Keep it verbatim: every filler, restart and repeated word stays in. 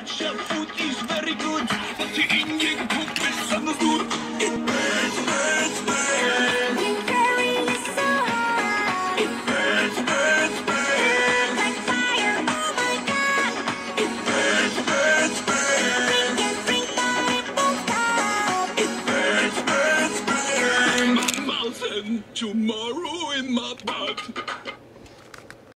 Ketchup food is very good, but the Indian cook misunderstood. It burns, burns, burns. The curry is so hot. It burns, burns, burns. Like fire, oh my God. It burns, burns, burns. Drink and drink, but it won't stop. It burns, burns, burns. My mouth and tomorrow in my butt.